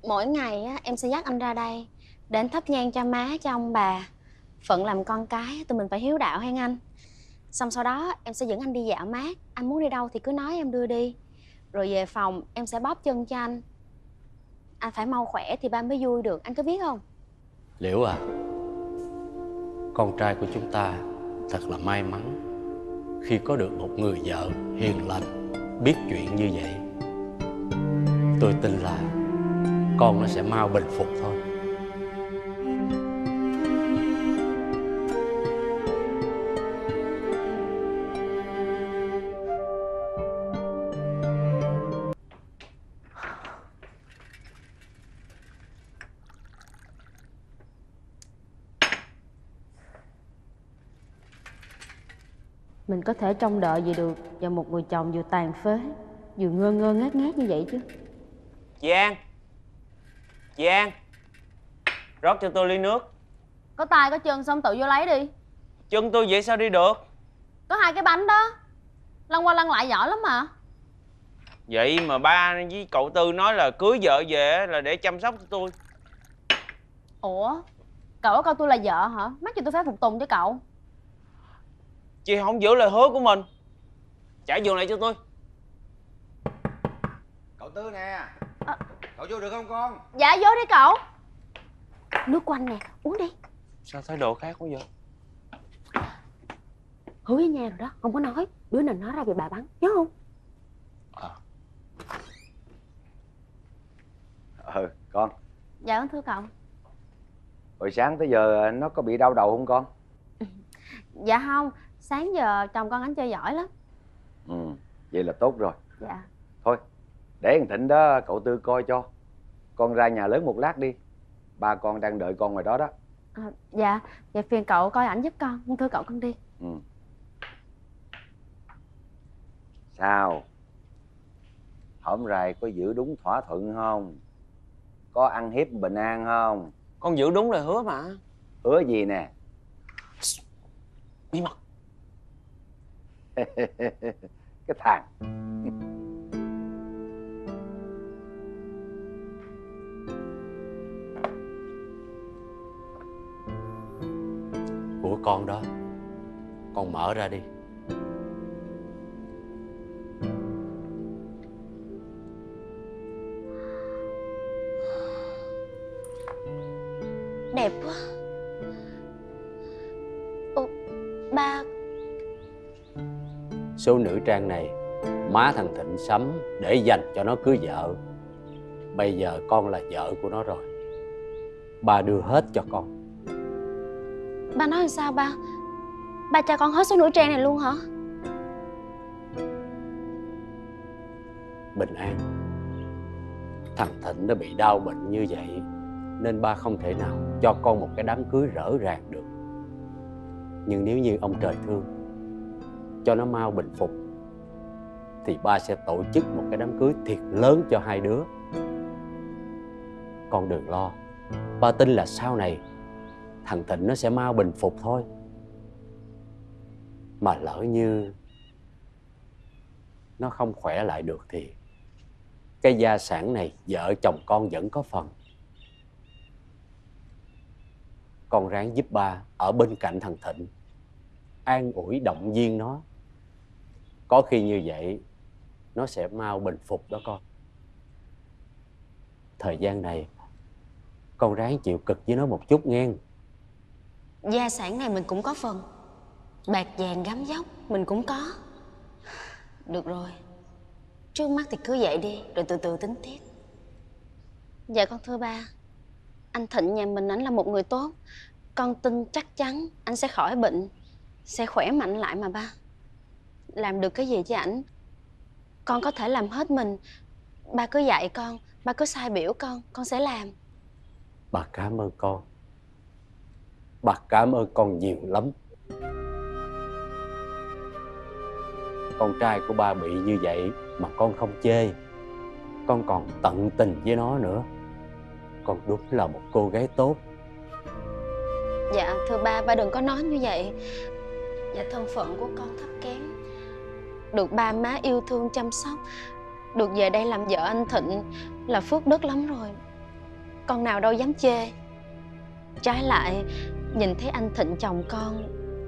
Mỗi ngày á, em sẽ dắt anh ra đây để anh thắp nhang cho má, cho ông bà. Phận làm con cái tụi mình phải hiếu đạo hen anh. Xong sau đó em sẽ dẫn anh đi dạo mát. Anh muốn đi đâu thì cứ nói em đưa đi. Rồi về phòng em sẽ bóp chân cho anh. Anh phải mau khỏe thì ba mới vui được, anh có biết không? Liễu à, con trai của chúng ta thật là may mắn khi có được một người vợ hiền lành, biết chuyện như vậy. Tôi tin là con nó sẽ mau bình phục thôi. Mình có thể trông đợi gì được vào một người chồng vừa tàn phế, vừa ngơ ngơ ngác ngác như vậy chứ. Chị An, chị An, rót cho tôi ly nước. Có tay có chân xong tự vô lấy đi. Chân tôi vậy sao đi được? Có hai cái bánh đó, lăn qua lăn lại giỏi lắm mà. Vậy mà ba với cậu Tư nói là cưới vợ về là để chăm sóc cho tôi. Ủa, cậu có coi tôi là vợ hả? Mắc cho tôi phải phục tùng cho cậu. Chị không giữ lời hứa của mình. Trả giường lại cho tôi. Cậu Tư nè. Cậu vô được không con? Dạ vô đi cậu. Nước của anh nè, uống đi. Sao thái độ khác quá vậy? Hứa với nhà rồi đó, không có nói. Đứa nào nói ra bị bà bắn, nhớ không? Con. Dạ thưa cậu. Hồi sáng tới giờ nó có bị đau đầu không con? Dạ không, sáng giờ chồng con anh chơi giỏi lắm. Vậy là tốt rồi. Dạ. Thôi, để thằng Thịnh đó cậu Tư coi cho. Con ra nhà lớn một lát đi. Ba con đang đợi con ngoài đó đó. Dạ, dạ phiền cậu coi ảnh giúp con. Thưa cậu con đi. Sao? Hổm rày có giữ đúng thỏa thuận không? Có ăn hiếp bình an không? Con giữ đúng lời hứa mà. Hứa gì nè? Bí mật. Cái thằng. Của con đó, con mở ra đi. Đẹp quá. Ba. Số nữ trang này má thằng Thịnh sắm để dành cho nó cưới vợ. Bây giờ con là vợ của nó rồi, ba đưa hết cho con. Ba nói làm sao ba? Ba cho con hết số nữ trang này luôn hả? Bình an, thằng Thịnh nó bị đau bệnh như vậy nên ba không thể nào cho con một cái đám cưới rỡ ràng được. Nhưng nếu như ông trời thương cho nó mau bình phục thì ba sẽ tổ chức một cái đám cưới thiệt lớn cho hai đứa. Con đừng lo, ba tin là sau này thằng Thịnh nó sẽ mau bình phục thôi. Mà lỡ như nó không khỏe lại được thì cái gia sản này vợ chồng con vẫn có phần. Con ráng giúp ba ở bên cạnh thằng Thịnh, an ủi động viên nó. Có khi như vậy nó sẽ mau bình phục đó con. Thời gian này con ráng chịu cực với nó một chút nghe. Gia sản này mình cũng có phần. Bạc vàng gấm dốc mình cũng có. Được rồi, trước mắt thì cứ vậy đi, rồi từ từ tính tiếp. Dạ con thưa ba, anh Thịnh nhà mình ảnh là một người tốt. Con tin chắc chắn anh sẽ khỏi bệnh, sẽ khỏe mạnh lại mà ba. Làm được cái gì cho ảnh con có thể làm hết mình. Ba cứ dạy con, ba cứ sai biểu con sẽ làm. Bà cảm ơn con. Bà cảm ơn con nhiều lắm. Con trai của ba bị như vậy mà con không chê. Con còn tận tình với nó nữa. Con đúng là một cô gái tốt. Dạ thưa ba đừng có nói như vậy. Dạ thân phận của con thấp kém, được ba má yêu thương chăm sóc, được về đây làm vợ anh Thịnh là phước đức lắm rồi. con nào đâu dám chê. Trái lại, nhìn thấy anh Thịnh chồng con,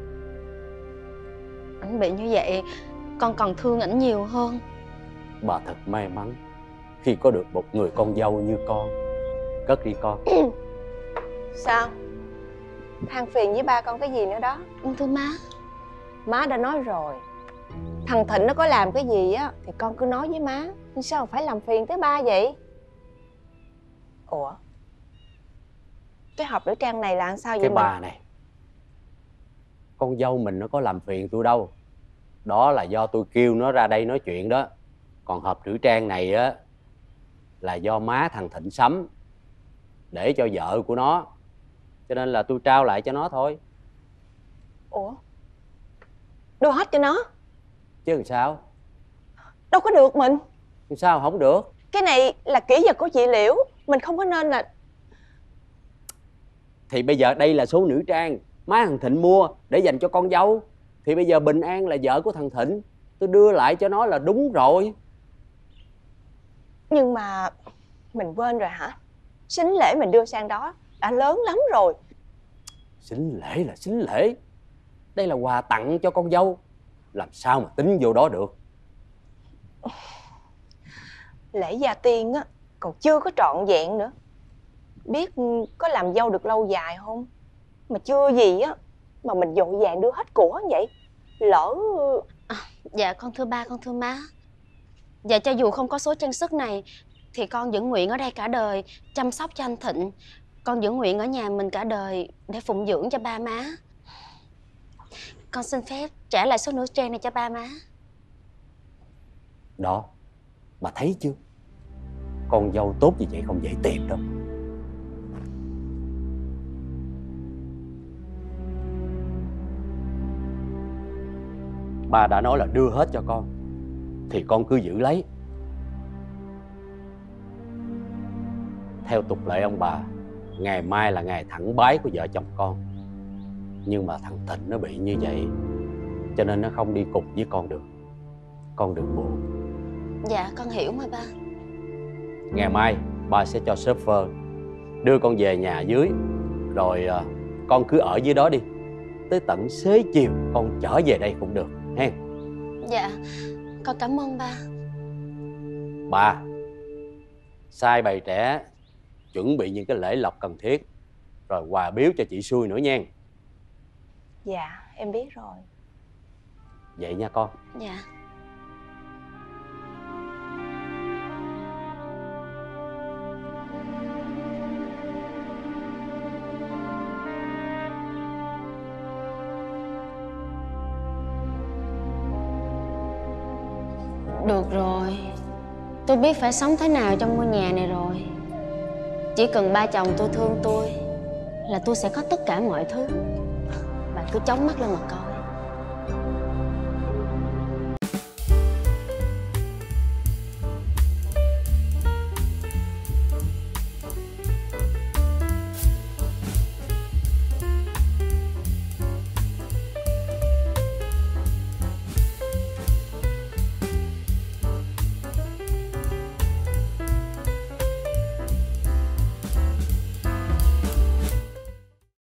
ảnh bị như vậy, con còn thương ảnh nhiều hơn. Bà thật may mắn khi có được một người con dâu như con. Cất đi con. Sao? Than phiền với ba con cái gì nữa đó? Thưa má. Má đã nói rồi, thằng Thịnh nó có làm cái gì á thì con cứ nói với má, sao phải làm phiền tới ba vậy? Ủa, cái hộp nữ trang này là làm sao vậy Cái mình? bà này, con dâu mình nó có làm phiền tôi đâu. Đó là do tôi kêu nó ra đây nói chuyện đó. Còn hộp nữ trang này á là do má thằng Thịnh sắm để cho vợ của nó, cho nên là tôi trao lại cho nó thôi. Ủa, đưa hết cho nó? Chứ làm sao? Đâu có được mình. Làm sao không được? Cái này là kỷ vật của chị Liễu, mình không có nên là... Thì bây giờ đây là số nữ trang má thằng Thịnh mua để dành cho con dâu. Thì bây giờ Bình An là vợ của thằng Thịnh, tôi đưa lại cho nó là đúng rồi. Nhưng mà mình quên rồi hả? Sính lễ mình đưa sang đó đã lớn lắm rồi. Sính lễ là sính lễ, đây là quà tặng cho con dâu, làm sao mà tính vô đó được. Lễ gia tiên á còn chưa có trọn vẹn nữa, biết có làm dâu được lâu dài không? Mà chưa gì á mà mình vội vàng đưa hết của như vậy, lỡ... Dạ con thưa ba, con thưa má. Dạ cho dù không có số trang sức này thì con vẫn nguyện ở đây cả đời chăm sóc cho anh Thịnh. Con vẫn nguyện ở nhà mình cả đời để phụng dưỡng cho ba má. Con xin phép trả lại số nữ trang này cho ba má. Đó, bà thấy chưa, con dâu tốt như vậy không dễ tìm đâu. Bà đã nói là đưa hết cho con thì con cứ giữ lấy. Theo tục lệ ông bà, ngày mai là ngày thẳng bái của vợ chồng con. Nhưng mà thằng Thịnh nó bị như vậy cho nên nó không đi cùng với con được. Con đừng buồn. Dạ con hiểu mà ba. Ngày mai ba sẽ cho shopper đưa con về nhà dưới. Rồi con cứ ở dưới đó đi, tới tận xế chiều con trở về đây cũng được hen. Dạ con cảm ơn ba. Bà sai bày trẻ chuẩn bị những cái lễ lộc cần thiết, rồi quà biếu cho chị Xui nữa nha. Dạ em biết rồi. Vậy nha con. Dạ. Được rồi, tôi biết phải sống thế nào trong ngôi nhà này rồi. Chỉ cần ba chồng tôi thương tôi là tôi sẽ có tất cả mọi thứ. Bà cứ chống mắt lên mà coi.